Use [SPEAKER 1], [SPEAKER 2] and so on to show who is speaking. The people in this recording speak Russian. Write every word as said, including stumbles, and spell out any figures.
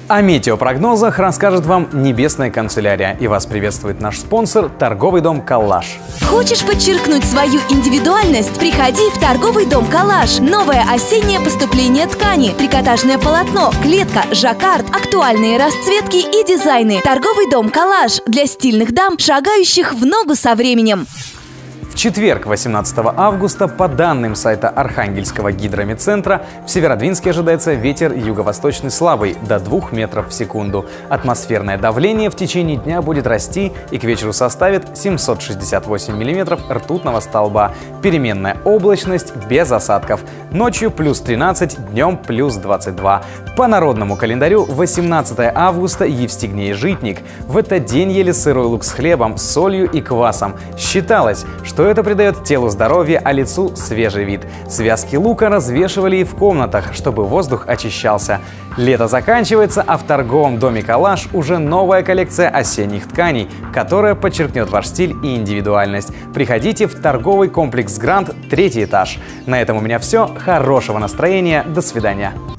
[SPEAKER 1] О метеопрогнозах расскажет вам Небесная канцелярия. И вас приветствует наш спонсор – торговый дом «Коллаж».
[SPEAKER 2] Хочешь подчеркнуть свою индивидуальность? Приходи в торговый дом «Коллаж». Новое осеннее поступление ткани, трикотажное полотно, клетка, жаккард, актуальные расцветки и дизайны. Торговый дом «Коллаж» для стильных дам, шагающих в ногу со временем.
[SPEAKER 1] В четверг, восемнадцатого августа, по данным сайта Архангельского гидрометцентра, в Северодвинске ожидается ветер юго-восточный слабый до двух метров в секунду. Атмосферное давление в течение дня будет расти и к вечеру составит семьсот шестьдесят восемь миллиметров ртутного столба. Переменная облачность без осадков. Ночью плюс тринадцать, днем плюс двадцать два. По народному календарю восемнадцатого августа Евстигней Житник. В этот день ели сырой лук с хлебом, солью и квасом. Считалось, что это придает телу здоровье, а лицу свежий вид. Связки лука развешивали и в комнатах, чтобы воздух очищался. Лето заканчивается, а в торговом доме «Коллаж» уже новая коллекция осенних тканей, которая подчеркнет ваш стиль и индивидуальность. Приходите в торговый комплекс «Гранд», третий этаж. На этом у меня все. Хорошего настроения. До свидания.